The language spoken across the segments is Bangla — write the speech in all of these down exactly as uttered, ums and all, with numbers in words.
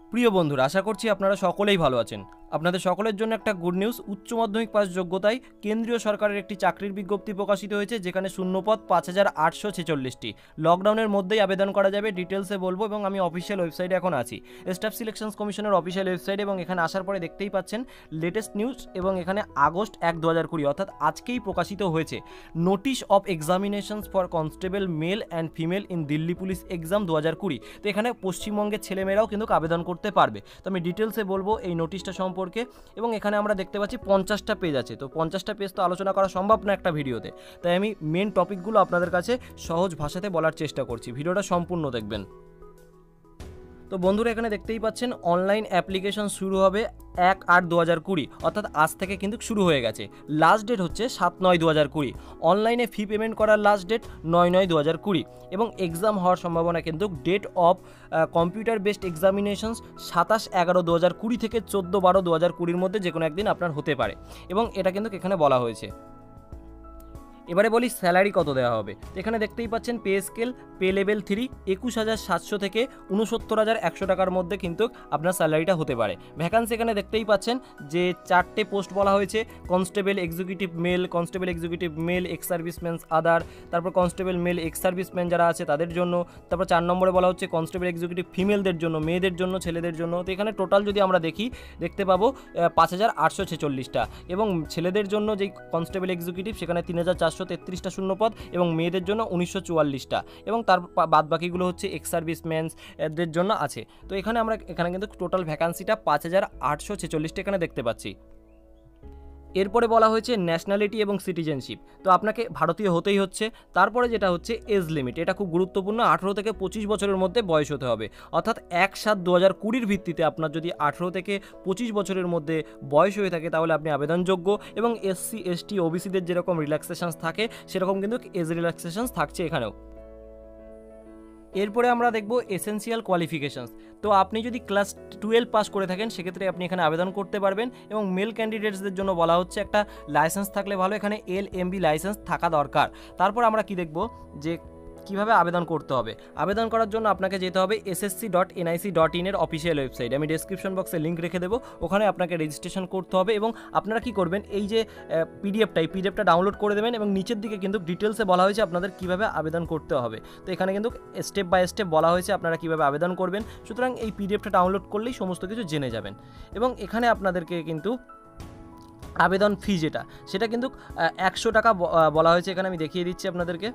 প্রিয় বন্ধুরা, আশা করছি আপনারা সকলেই ভালো আছেন। আপনাদের সকলের জন্য একটা গুড নিউজ। উচ্চ মাধ্যমিক পাস যোগ্যতায় কেন্দ্রীয় সরকারের একটি চাকরির বিজ্ঞপ্তি প্রকাশিত হয়েছে, যেখানে শূন্যপদ পাঁচ হাজার আটশো ছেচল্লিশটি। লকডাউনের মধ্যেই আবেদন করা যাবে, ডিটেলসে বলবো। এবং আমি অফিসিয়াল ওয়েবসাইটে এখন আছি, স্টাফ সিলেকশনস কমিশনের অফিসিয়াল ওয়েবসাইট। এবং এখানে আসার পরে দেখতেই পাচ্ছেন লেটেস্ট নিউজ। এবং এখানে আগস্ট এক দু হাজার কুড়ি অর্থাৎ আজকেই প্রকাশিত হয়েছে notice of examinations for constable male and female in Delhi police exam দু হাজার কুড়ি। তো এখানে পশ্চিমবঙ্গের ছেলেমেয়েরাও কিন্তু আবেদন করতে পারবে। তো আমি ডিটেলসে বলবো এই নোটিশটা সম্পর্কে। এবং এখানে আমরা দেখতে পাচ্ছি পঞ্চাশটা পেজ আছে। তো পঞ্চাশটা পেজ তো আলোচনা করা সম্ভব না একটা ভিডিওতে, তাই আমি মেন টপিকগুলো আপনাদের কাছে সহজ ভাষাতে বলার চেষ্টা করছি। ভিডিওটা সম্পূর্ণ দেখবেন। তো বন্ধুরা, এখানে দেখতেই পাচ্ছেন অনলাইন অ্যাপ্লিকেশন শুরু হবে এক আট দু হাজার কুড়ি অর্থাৎ আজ থেকে কিন্তু শুরু হয়ে গেছে। লাস্ট ডেট হচ্ছে সাত নয় দু হাজার কুড়ি। অনলাইনে ফি পেমেন্ট করার লাস্ট ডেট নয় নয় দু হাজার কুড়ি। এবং এক্সাম হওয়ার সম্ভাবনা কিন্তু date of computer based examinations সাতাশ এগারো দু হাজার কুড়ি থেকে চোদ্দো বারো দু হাজার কুড়ির মধ্যে যে কোনো একদিন আপনার হতে পারে। এবং এটা কিন্তু এখানে বলা হয়েছে। এবারে বলি স্যালারি কত দেওয়া হবে। এখানে দেখতেই পাচ্ছেন pay scale, pay level three একুশ হাজার সাতশো থেকে উনসত্তর হাজার একশো টাকার মধ্যে কিন্তু আপনার স্যালারিটা হতে পারে। ভ্যাকান্সি এখানে দেখতেই পাচ্ছেন যে চারটে পোস্ট বলা হয়েছে। Constable executive male, constable executive male ex serviceman other, তারপর কনস্টেবল মেল এক্স সার্ভিসম্যান যারা আছে তাদের জন্য। তারপর চার নম্বরে বলা হচ্ছে কনস্টেবল এক্সিকিউটিভ ফিমেলদের জন্য, মেয়েদের জন্য, ছেলেদের জন্য। তো এখানে টোটাল যদি আমরা দেখি দেখতে পাবো পাঁচ হাজার আটশো ছেচল্লিশটা। এবং ছেলেদের জন্য যেই কনস্টেবল এক্সিকিউটিভ সেখানে তিন হাজার চারশো তেত্রিশটা শূন্যপদ এবং মেয়েদের জন্য উনিশশো চুয়াল্লিশটা। এবং তার বাদ বাকিগুলো হচ্ছে এক্স সার্ভিসম্যানদের জন্য আছে। তো এখানে আমরা এখানে কিন্তু টোটাল ভ্যাকান্সিটা পাঁচ হাজার আটশো ছেচল্লিশটা এখানে দেখতে পাচ্ছি। এরপরে বলা হয়েছে ন্যাশনালিটি এবং সিটিজেনশিপ। তো আপনাকে ভারতীয় হতেই হচ্ছে। তারপরে যেটা হচ্ছে এজ লিমিট, এটা খুব গুরুত্বপূর্ণ। আঠেরো থেকে পঁচিশ বছরের মধ্যে বয়স হতে হবে। অর্থাৎ এক সাত দু হাজার কুড়ির ভিত্তিতে আপনার যদি আঠেরো থেকে পঁচিশ বছরের মধ্যে বয়স হয়ে থাকে তাহলে আপনি আবেদনযোগ্য। এবং এসসি এসটি ওবিসিদের যেরকম রিল্যাক্সেশনস থাকে সেরকম কিন্তু এজ রিল্যাক্সেশনস থাকছে এখানেও। এরপরে আমরা দেখব এসেনশিয়াল কোয়ালিফিকেশনস। তো আপনি যদি ক্লাস টুয়েলভ পাস করে থাকেন সেক্ষেত্রে আপনি এখানে আবেদন করতে পারবেন। এবং মেল ক্যান্ডিডেটসদের জন্য বলা হচ্ছে একটা লাইসেন্স থাকলে ভালো, এখানে এল এম বি লাইসেন্স থাকা দরকার। তারপর আমরা কি দেখব যে কীভাবে আবেদন করতে হবে। আবেদন করার জন্য আপনাকে যেতে হবে SSC dot NIC dot in এর অফিসিয়াল ওয়েবসাইট। আমি ডেসক্রিপশন বক্সে লিঙ্ক রেখে দেবো, ওখানে আপনাকে রেজিস্ট্রেশন করতে হবে। এবং আপনারা কি করবেন, এই যে পিডিএফটা এই পিডিএফটা ডাউনলোড করে দেবেন। এবং নিচের দিকে কিন্তু ডিটেলসে বলা হয়েছে আপনাদের কীভাবে আবেদন করতে হবে। তো এখানে কিন্তু স্টেপ বাই স্টেপ বলা হয়েছে আপনারা কীভাবে আবেদন করবেন। সুতরাং এই পিডিএফটা ডাউনলোড করলেই সমস্ত কিছু জেনে যাবেন। এবং এখানে আপনাদেরকে কিন্তু আবেদন ফি যেটা সেটা কিন্তু একশো টাকা বলা হয়েছে। এখানে আমি দেখিয়ে দিচ্ছি আপনাদেরকে।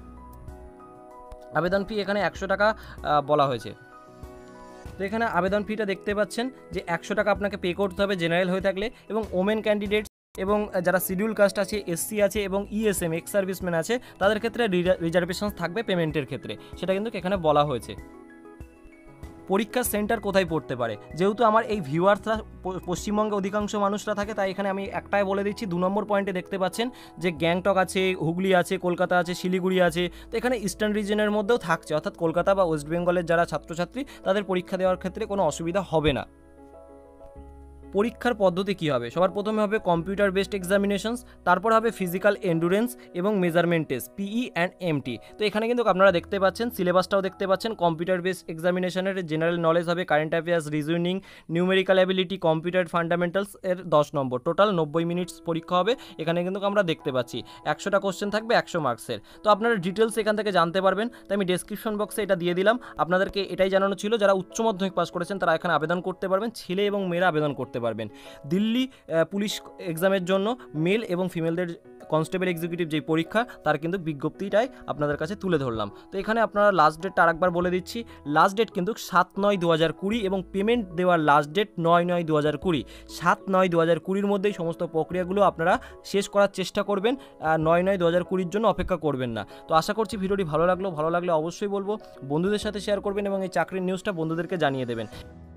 আবেদন ফি এখানে একশো টাকা বলা হয়েছে। তো এখানে আবেদন ফিটা দেখতে পাচ্ছেন যে একশো টাকা আপনাকে পে করতে হবে জেনারেল হয়ে থাকলে। এবং ওমেন ক্যান্ডিডেটস এবং যারা শিডিউল কাস্ট আছে, এসসি আছে এবং ইএসএম এক্স সার্ভিসম্যান আছে তাদের ক্ষেত্রে রিজার্ভেশন থাকবে পেমেন্টের ক্ষেত্রে, সেটা কিন্তু এখানে বলা হয়েছে। পরীক্ষার সেন্টার কোথায় পড়তে পারে, যেহেতু আমার এই ভিউয়ার্সরা পশ্চিমবঙ্গে অধিকাংশ মানুষরা থাকে তাই এখানে আমি একটাই বলে দিচ্ছি। দু নম্বর পয়েন্টে দেখতে পাচ্ছেন যে গ্যাংটক আছে, হুগলি আছে, কলকাতা আছে, শিলিগুড়ি আছে। তো এখানে ইস্টার্ন রিজনের মধ্যেও থাকছে, অর্থাৎ কলকাতা বা ওয়েস্ট বেঙ্গলের যারা ছাত্রছাত্রী তাদের পরীক্ষা দেওয়ার ক্ষেত্রে কোনো অসুবিধা হবে না। পরীক্ষার পদ্ধতি কী হবে, সবার প্রথমে হবে কম্পিউটার বেসড এক্সামিনেশনস, তারপর হবে ফিজিক্যাল এন্ডুরেন্স এবং measurement test PE and MT. তো এখানে কিন্তু আপনারা দেখতে পাচ্ছেন সিলেবাসটাও দেখতে পাচ্ছেন। কম্পিউটার বেসড এক্সামিনেশনের জেনারেল নলেজ হবে, current affairs, reasoning, numerical ability, computer fundamentals এর দশ নম্বর, টোটাল নব্বই মিনিটস পরীক্ষা হবে। এখানে কিন্তু আমরা দেখতে পাচ্ছি একশোটা কোশ্চেন থাকবে একশো মার্কসের। তো আপনারা ডিটেলস এখান থেকে জানতে পারবেন, তাই আমি ডেসক্রিপশন বক্সে এটা দিয়ে দিলাম। আপনাদেরকে এটাই জানানো ছিল যারা উচ্চ মাধ্যমিক পাস করেছেন তারা এখানে আবেদন করতে পারবেন, ছেলে এবং মেয়েরা আবেদন করতে পারবেন। দিল্লি পুলিশ এক্সামের জন্য মেল এবং ফিমেলদের কনস্টেবল এক্সিকিউটিভ যেই পরীক্ষা তার কিন্তু বিজ্ঞপ্তিটাই আপনাদের কাছে তুলে ধরলাম। তো এখানে আপনারা লাস্ট ডেটটা আরেকবার বলে দিচ্ছি। লাস্ট ডেট কিন্তু সাত নয় দু হাজার কুড়ি এবং পেমেন্ট দেওয়ার লাস্ট ডেট নয় নয় দু হাজার কুড়ি। সাত নয় দু হাজার কুড়ির মধ্যেই সমস্ত প্রক্রিয়াগুলো আপনারা শেষ করার চেষ্টা করবেন, নয় নয় দু হাজার কুড়ির জন্য অপেক্ষা করবেন না। তো আশা করছি ভিডিওটি ভালো লাগলো, ভালো লাগলে অবশ্যই বলবো বন্ধুদের সাথে শেয়ার করবেন এবং এই চাকরির নিউজটা বন্ধুদেরকে জানিয়ে দেবেন।